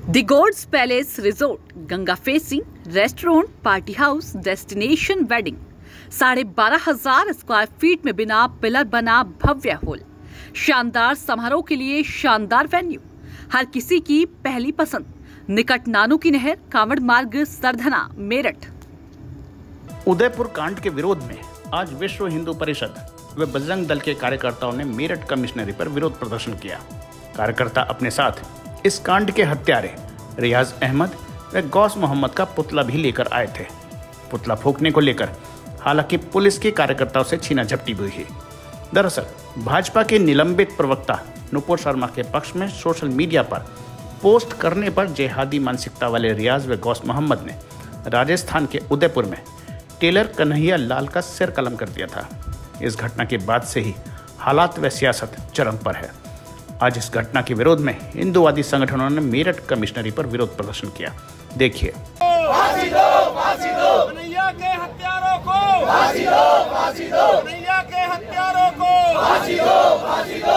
The gods palace resort, Ganga facing restaurant, party house, destination wedding. 12,500 square feet में बिना pillar बना भव्य hall, शानदार समारोह के लिए शानदार वेन्यू, हर किसी की पहली पसंद। निकट नानू की नहर, कांवड़ मार्ग, सरधना, मेरठ। उदयपुर कांड के विरोध में आज विश्व हिंदू परिषद व बजरंग दल के कार्यकर्ताओं ने मेरठ कमिश्नरी पर विरोध प्रदर्शन किया। कार्यकर्ता अपने साथ इस कांड के हत्यारे रियाज अहमद व गौस मोहम्मद का पुतला भी लेकर आए थे। पुतला फूंकने को लेकर हालांकि पुलिस के कार्यकर्ताओं से छीना झपटी हुई है। दरअसल भाजपा के निलंबित प्रवक्ता नुपुर शर्मा के पक्ष में सोशल मीडिया पर पोस्ट करने पर जिहादी मानसिकता वाले रियाज व गौस मोहम्मद ने राजस्थान के उदयपुर में टेलर कन्हैया लाल का सिर कलम कर दिया था। इस घटना के बाद से ही हालात व सियासत चरम पर है। आज इस घटना के विरोध में हिंदूवादी संगठनों ने मेरठ कमिश्नरी पर विरोध प्रदर्शन किया। देखिए। फांसी दो, फांसी दो, कन्हैया के हत्यारों को फांसी दो, फांसी दो, कन्हैया के हत्यारों को फांसी दो, फांसी दो।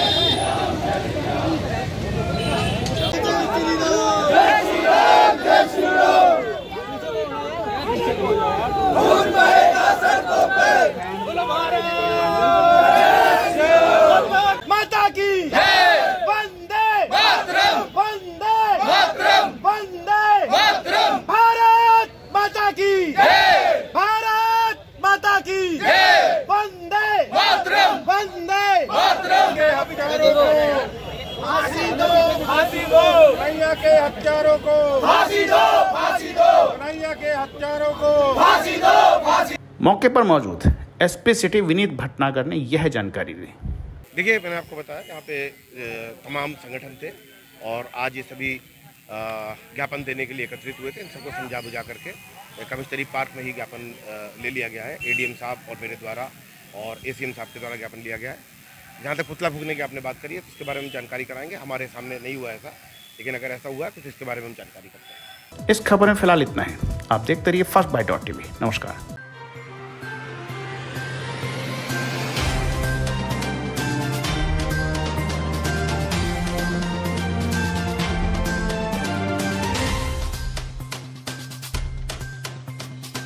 जय श्री राम, जय श्री राम। खून बहेगा सड़कों पे, माता की वंदे मातरम, वंदे मातरम, वंदे मातरम। भारत माता की भारत माता की वंदे मातरम, वंदे मातरम। के हत्यारों को फांसी दो, फांसी दो, कन्हैया के हत्यारों को फांसी दो, फांसी दो, कन्हैया के हत्यारों को फांसी दो, फांसी। मौके पर मौजूद एसपी सिटी विनीत भटनागर ने यह जानकारी दी। देखिए, मैंने आपको बताया यहाँ पे तमाम संगठन थे और आज ये सभी ज्ञापन देने के लिए एकत्रित हुए थे। इन सबको समझा बुझा करके कमिश्नरी पार्क में ही ज्ञापन ले लिया गया है। एडीएम साहब और मेरे द्वारा और एसीएम साहब के द्वारा ज्ञापन लिया गया है। जहाँ तक पुतला फूंकने की आपने बात करी है तो उसके बारे में जानकारी कराएंगे। हमारे सामने नहीं हुआ ऐसा, लेकिन अगर ऐसा हुआ है तो इसके बारे में हम जानकारी करते हैं। इस खबर में फिलहाल इतना है। आप देखते रहिए फर्स्ट बाइट.tv। नमस्कार।